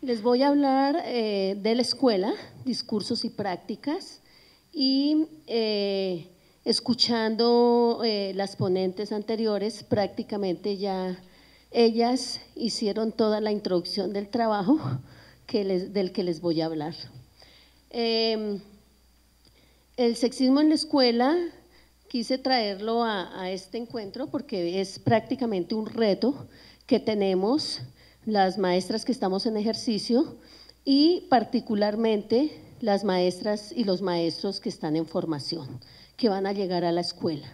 Les voy a hablar de la escuela, discursos y prácticas, y escuchando las ponentes anteriores, prácticamente ya ellas hicieron toda la introducción del trabajo del que les voy a hablar. El sexismo en la escuela, quise traerlo a este encuentro porque es prácticamente un reto que tenemos las maestras que estamos en ejercicio y particularmente las maestras y los maestros que están en formación, que van a llegar a la escuela.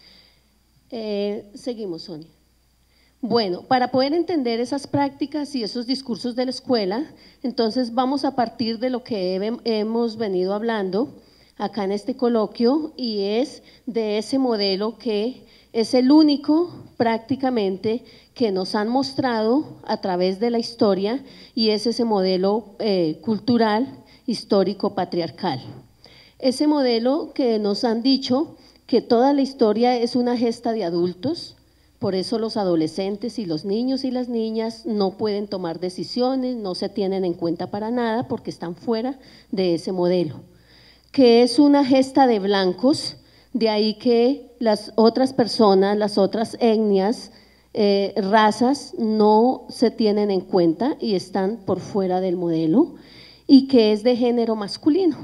Seguimos, Sonia. Bueno, para poder entender esas prácticas y esos discursos de la escuela, entonces vamos a partir de lo que hemos venido hablando acá en este coloquio, y es de ese modelo que es el único prácticamente que nos han mostrado a través de la historia, y es ese modelo cultural, histórico, patriarcal. Ese modelo que nos han dicho que toda la historia es una gesta de adultos, por eso los adolescentes y los niños y las niñas no pueden tomar decisiones, no se tienen en cuenta para nada porque están fuera de ese modelo, que es una gesta de blancos, de ahí que las otras personas, las otras etnias, razas no se tienen en cuenta y están por fuera del modelo, y que es de género masculino.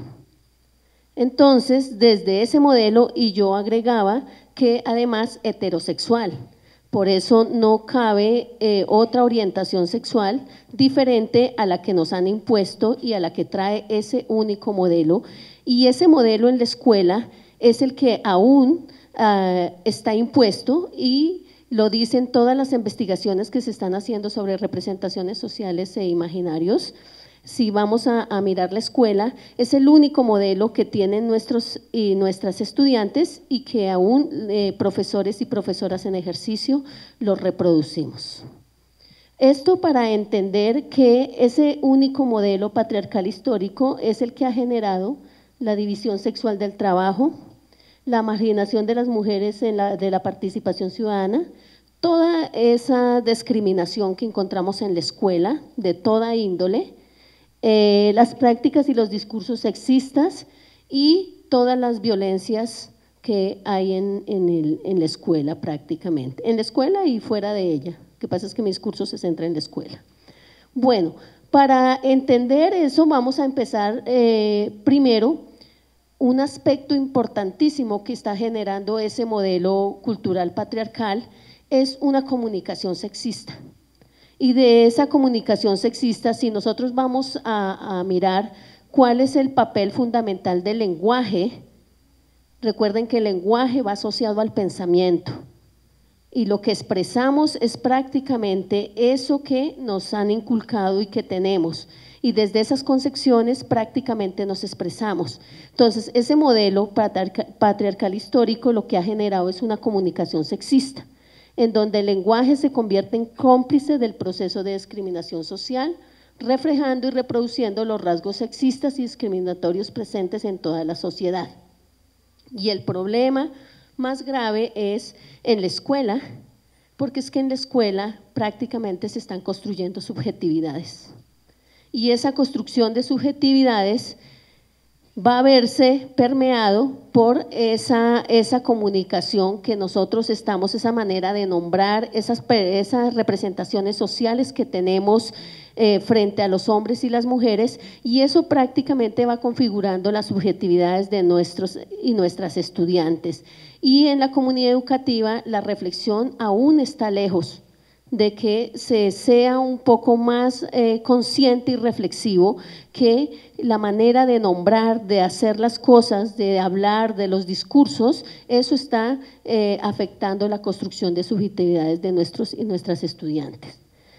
Entonces, desde ese modelo, y yo agregaba que además heterosexual, por eso no cabe otra orientación sexual diferente a la que nos han impuesto y a la que trae ese único modelo, y ese modelo en la escuela es el que aún está impuesto, y lo dicen todas las investigaciones que se están haciendo sobre representaciones sociales e imaginarios. Si vamos a mirar la escuela, es el único modelo que tienen nuestros y nuestras estudiantes, y que aún profesores y profesoras en ejercicio lo reproducimos. Esto para entender que ese único modelo patriarcal histórico es el que ha generado la división sexual del trabajo, la marginación de las mujeres de la participación ciudadana, toda esa discriminación que encontramos en la escuela de toda índole, las prácticas y los discursos sexistas y todas las violencias que hay en la escuela prácticamente, en la escuela y fuera de ella. Lo que pasa es que mi discurso se centra en la escuela. Bueno, para entender eso vamos a empezar primero. Un aspecto importantísimo que está generando ese modelo cultural patriarcal es una comunicación sexista. Y de esa comunicación sexista, si nosotros vamos a mirar cuál es el papel fundamental del lenguaje, recuerden que el lenguaje va asociado al pensamiento, y lo que expresamos es prácticamente eso que nos han inculcado y que tenemos, y desde esas concepciones prácticamente nos expresamos. Entonces, ese modelo patriarcal histórico lo que ha generado es una comunicación sexista, en donde el lenguaje se convierte en cómplice del proceso de discriminación social, reflejando y reproduciendo los rasgos sexistas y discriminatorios presentes en toda la sociedad. Y el problema más grave es en la escuela, porque es que en la escuela prácticamente se están construyendo subjetividades, y esa construcción de subjetividades va a verse permeado por esa comunicación que nosotros estamos, esa manera de nombrar, esas representaciones sociales que tenemos frente a los hombres y las mujeres, y eso prácticamente va configurando las subjetividades de nuestros y nuestras estudiantes. Y en la comunidad educativa la reflexión aún está lejos de que se sea un poco más consciente y reflexivo que la manera de nombrar, de hacer las cosas, de hablar, de los discursos, eso está afectando la construcción de subjetividades de nuestros y nuestras estudiantes.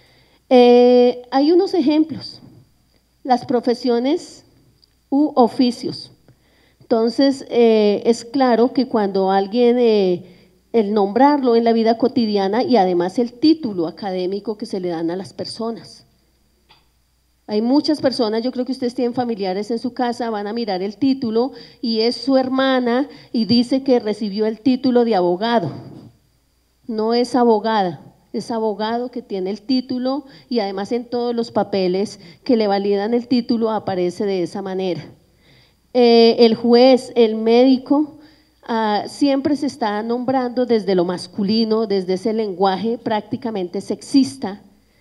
Hay unos ejemplos, las profesiones u oficios. Entonces, es claro que cuando alguien el nombrarlo en la vida cotidiana, y además el título académico que se le dan a las personas. Hay muchas personas, yo creo que ustedes tienen familiares en su casa, van a mirar el título y es su hermana y dice que recibió el título de abogado, no es abogada, es abogado, que tiene el título y además en todos los papeles que le validan el título aparece de esa manera. El juez, el médico, siempre se está nombrando desde lo masculino, desde ese lenguaje prácticamente sexista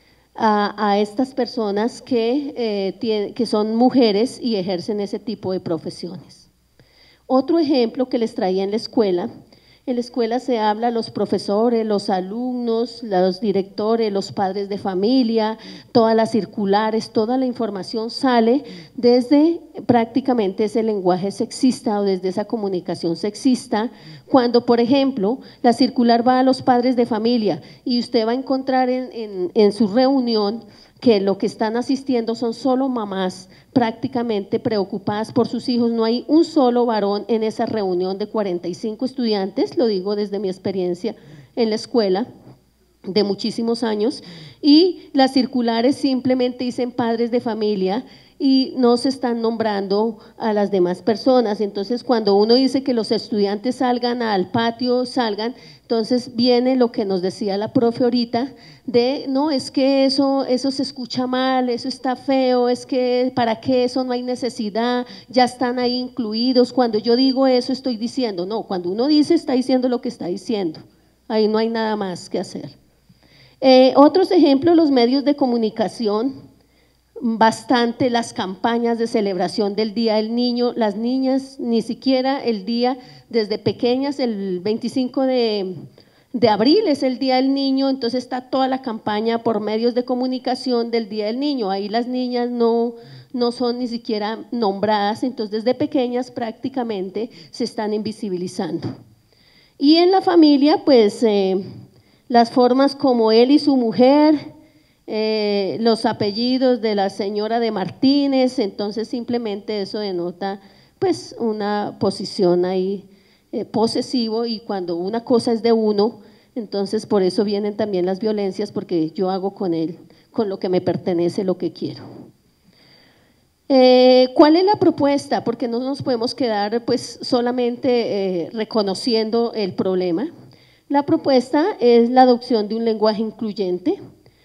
a estas personas que son mujeres y ejercen ese tipo de profesiones. Otro ejemplo que les traía en la escuela se habla los profesores, los alumnos, los directores, los padres de familia, todas las circulares, toda la información sale desde prácticamente ese lenguaje sexista o desde esa comunicación sexista, cuando por ejemplo la circular va a los padres de familia y usted va a encontrar en su reunión que lo que están asistiendo son solo mamás prácticamente preocupadas por sus hijos, no hay un solo varón en esa reunión de 45 estudiantes, lo digo desde mi experiencia en la escuela de muchísimos años, y las circulares simplemente dicen padres de familia y no se están nombrando a las demás personas. Entonces cuando uno dice que los estudiantes salgan al patio, entonces viene lo que nos decía la profe ahorita, de no, es que eso se escucha mal, eso está feo, es que para qué, eso no hay necesidad, ya están ahí incluidos. Cuando yo digo eso estoy diciendo, no, cuando uno dice está diciendo lo que está diciendo, ahí no hay nada más que hacer. Otros ejemplos, los medios de comunicación, bastante las campañas de celebración del Día del Niño, las niñas ni siquiera el día, desde pequeñas, el 25 de abril es el Día del Niño, entonces está toda la campaña por medios de comunicación del Día del Niño, ahí las niñas no son ni siquiera nombradas, entonces desde pequeñas prácticamente se están invisibilizando. Y en la familia, pues las formas como él y su mujer, los apellidos de la señora de Martínez, entonces simplemente eso denota pues una posición ahí posesivo, y cuando una cosa es de uno, entonces por eso vienen también las violencias, porque yo hago con él, con lo que me pertenece, lo que quiero. ¿Cuál es la propuesta? Porque no nos podemos quedar pues solamente reconociendo el problema. La propuesta es la adopción de un lenguaje incluyente.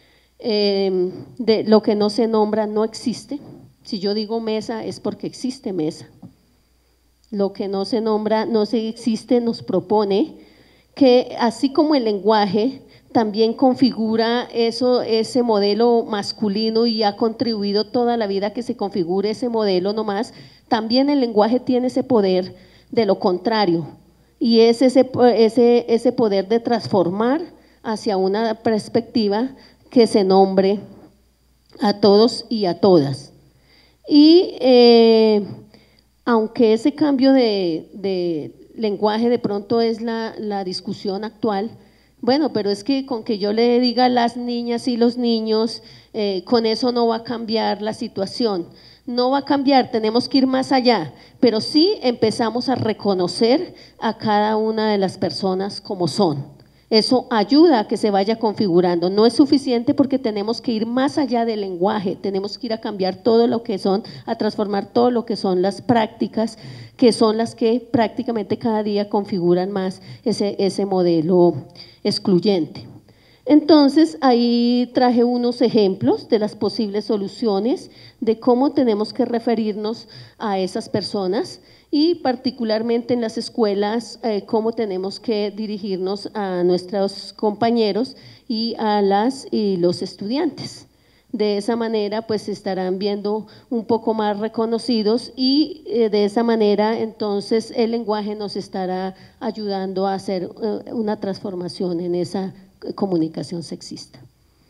De lo que no se nombra no existe. Si yo digo mesa es porque existe mesa. Lo que no se nombra no existe, nos propone que así como el lenguaje también configura ese modelo masculino y ha contribuido toda la vida a que se configure ese modelo nomás, también el lenguaje tiene ese poder de lo contrario, y es ese poder de transformar hacia una perspectiva que se nombre a todos y a todas. Y aunque ese cambio de lenguaje de pronto es la discusión actual, bueno, pero es que con que yo le diga las niñas y los niños, con eso no va a cambiar la situación. No va a cambiar, tenemos que ir más allá, pero sí empezamos a reconocer a cada una de las personas como son. Eso ayuda a que se vaya configurando. No es suficiente porque tenemos que ir más allá del lenguaje, tenemos que ir a cambiar todo lo que son, a transformar todo lo que son las prácticas, que son las que prácticamente cada día configuran más ese modelo excluyente. Entonces, ahí traje unos ejemplos de las posibles soluciones de cómo tenemos que referirnos a esas personas, y particularmente en las escuelas, cómo tenemos que dirigirnos a nuestros compañeros y a los estudiantes. De esa manera pues se estarán viendo un poco más reconocidos, y de esa manera entonces el lenguaje nos estará ayudando a hacer una transformación en esa comunicación sexista.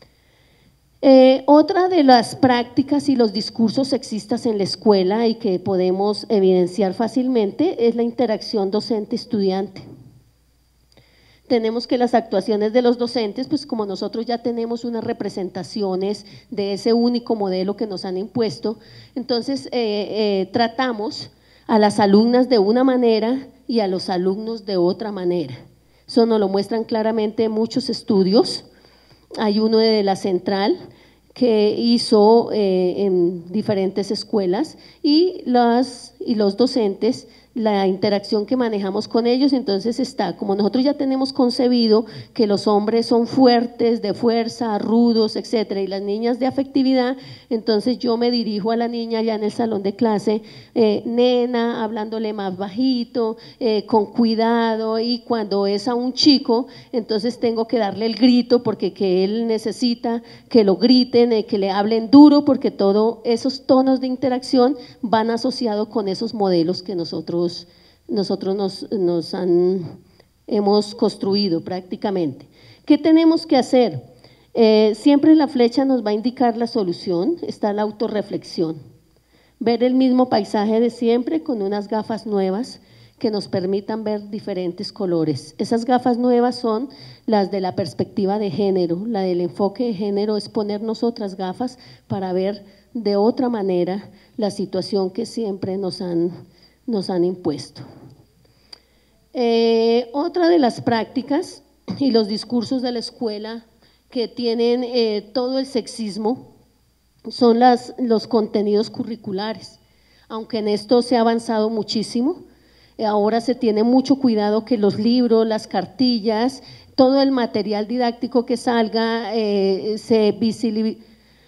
Otra de las prácticas y los discursos sexistas en la escuela y que podemos evidenciar fácilmente es la interacción docente-estudiante. Tenemos que las actuaciones de los docentes, pues como nosotros ya tenemos unas representaciones de ese único modelo que nos han impuesto, entonces tratamos a las alumnas de una manera y a los alumnos de otra manera. Eso nos lo muestran claramente muchos estudios. Hay uno de la Central que hizo en diferentes escuelas, y las y los docentes, la interacción que manejamos con ellos. Entonces está, como nosotros ya tenemos concebido que los hombres son fuertes, de fuerza, rudos, etcétera, y las niñas de afectividad, entonces yo me dirijo a la niña ya en el salón de clase, nena, hablándole más bajito, con cuidado, y cuando es a un chico, entonces tengo que darle el grito porque que él necesita que lo griten, que le hablen duro, porque todos esos tonos de interacción van asociados con esos modelos que nosotros hemos construido prácticamente. ¿Qué tenemos que hacer? Siempre la flecha nos va a indicar la solución, está la autorreflexión. Ver el mismo paisaje de siempre con unas gafas nuevas que nos permitan ver diferentes colores. Esas gafas nuevas son las de la perspectiva de género, la del enfoque de género es ponernos otras gafas para ver de otra manera la situación que siempre nos han impuesto. Otra de las prácticas y los discursos de la escuela que tienen todo el sexismo son los contenidos curriculares. Aunque en esto se ha avanzado muchísimo, ahora se tiene mucho cuidado que los libros, las cartillas, todo el material didáctico que salga se visibilice.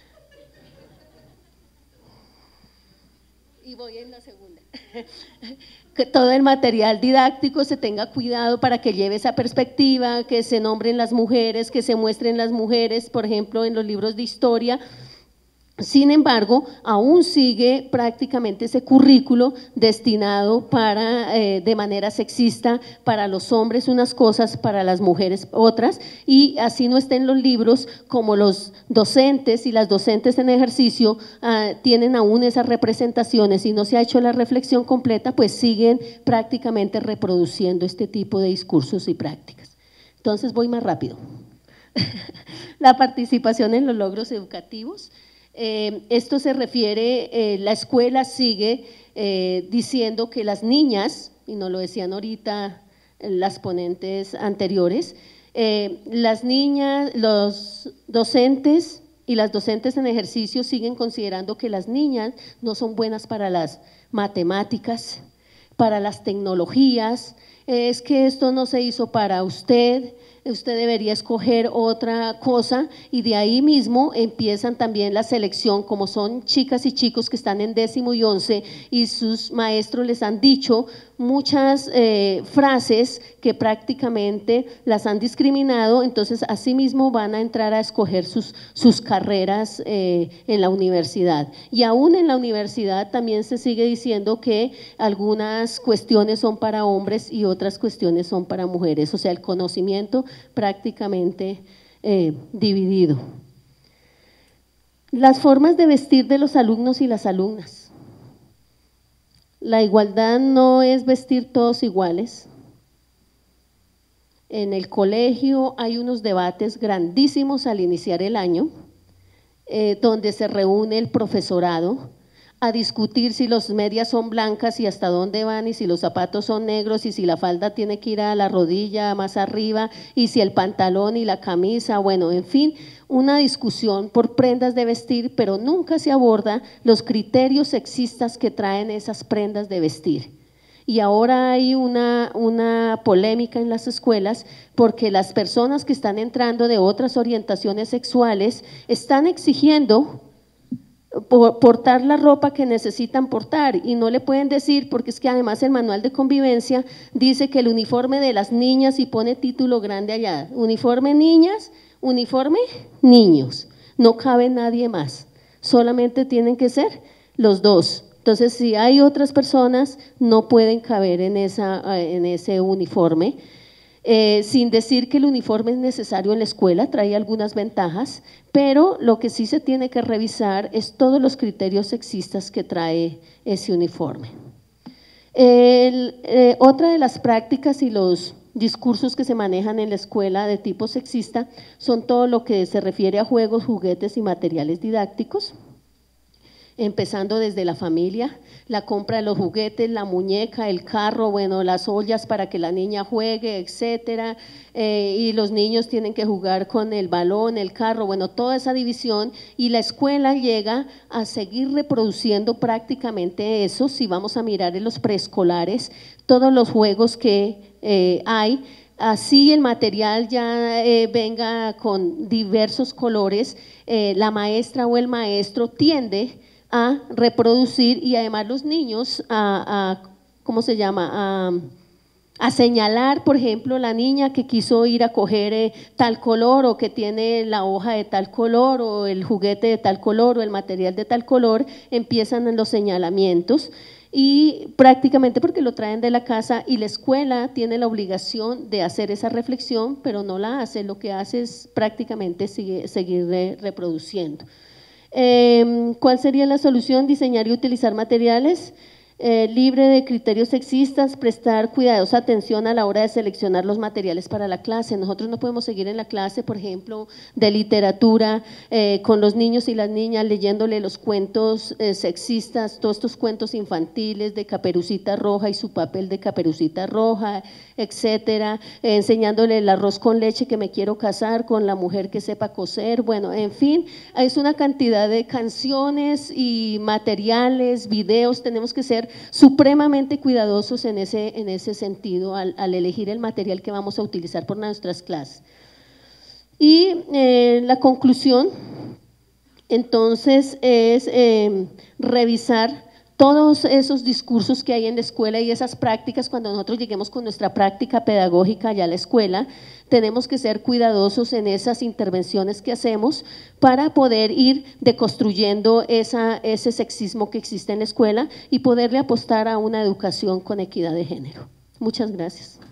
Y voy en la segunda. Que todo el material didáctico se tenga cuidado para que lleve esa perspectiva, que se nombren las mujeres, que se muestren las mujeres, por ejemplo, en los libros de historia. Sin embargo, aún sigue prácticamente ese currículo destinado para, de manera sexista, para los hombres unas cosas, para las mujeres otras, y así no estén los libros, como los docentes y las docentes en ejercicio tienen aún esas representaciones y no se ha hecho la reflexión completa, pues siguen prácticamente reproduciendo este tipo de discursos y prácticas. Entonces voy más rápido. La participación en los logros educativos. Esto se refiere, la escuela sigue diciendo que las niñas, y nos lo decían ahorita las ponentes anteriores, las niñas, los docentes y las docentes en ejercicio siguen considerando que las niñas no son buenas para las matemáticas, para las tecnologías, es que esto no se hizo para usted debería escoger otra cosa, y de ahí mismo empiezan también la selección, como son chicas y chicos que están en 10º y 11 y sus maestros les han dicho muchas frases que prácticamente las han discriminado, entonces así mismo van a entrar a escoger sus carreras en la universidad. Y aún en la universidad también se sigue diciendo que algunas cuestiones son para hombres y otras cuestiones son para mujeres, o sea, el conocimiento prácticamente dividido. Las formas de vestir de los alumnos y las alumnas. La igualdad no es vestir todos iguales. En el colegio hay unos debates grandísimos al iniciar el año, donde se reúne el profesorado a discutir si las medias son blancas y hasta dónde van, y si los zapatos son negros, y si la falda tiene que ir a la rodilla más arriba, y si el pantalón y la camisa, bueno, en fin, una discusión por prendas de vestir, pero nunca se aborda los criterios sexistas que traen esas prendas de vestir. Y ahora hay una polémica en las escuelas porque las personas que están entrando de otras orientaciones sexuales están exigiendo portar la ropa que necesitan portar, y no le pueden decir, porque es que además el manual de convivencia dice que el uniforme de las niñas, y pone título grande allá, uniforme niñas, uniforme niños, no cabe nadie más, solamente tienen que ser los dos. Entonces, si hay otras personas, no pueden caber en ese uniforme. Sin decir que el uniforme es necesario en la escuela, trae algunas ventajas, pero lo que sí se tiene que revisar es todos los criterios sexistas que trae ese uniforme. Otra de las prácticas y los discursos que se manejan en la escuela de tipo sexista son todo lo que se refiere a juegos, juguetes y materiales didácticos. empezando desde la familia, la compra de los juguetes, la muñeca, el carro, bueno, las ollas para que la niña juegue, etcétera, y los niños tienen que jugar con el balón, el carro, bueno, toda esa división, y la escuela llega a seguir reproduciendo prácticamente eso. Si vamos a mirar en los preescolares, todos los juegos que hay, así el material ya venga con diversos colores, la maestra o el maestro tiende a reproducir, y además los niños ¿cómo se llama?, a señalar, por ejemplo, la niña que quiso ir a coger tal color, o que tiene la hoja de tal color, o el juguete de tal color, o el material de tal color, empiezan en los señalamientos, y prácticamente porque lo traen de la casa, y la escuela tiene la obligación de hacer esa reflexión, pero no la hace, lo que hace es prácticamente seguir reproduciendo. ¿Cuál sería la solución? Diseñar y utilizar materiales libre de criterios sexistas, prestar cuidadosa atención a la hora de seleccionar los materiales para la clase. Nosotros no podemos seguir en la clase, por ejemplo, de literatura, con los niños y las niñas leyéndole los cuentos sexistas, todos estos cuentos infantiles de Caperucita Roja y su papel de Caperucita Roja, etcétera, enseñándole el arroz con leche, que me quiero casar con la mujer que sepa coser, bueno, en fin, es una cantidad de canciones y materiales, videos. Tenemos que ser supremamente cuidadosos en ese sentido al elegir el material que vamos a utilizar por nuestras clases. Y la conclusión, entonces, es revisar todos esos discursos que hay en la escuela y esas prácticas. Cuando nosotros lleguemos con nuestra práctica pedagógica allá a la escuela, tenemos que ser cuidadosos en esas intervenciones que hacemos para poder ir deconstruyendo ese sexismo que existe en la escuela y poderle apostar a una educación con equidad de género. Muchas gracias.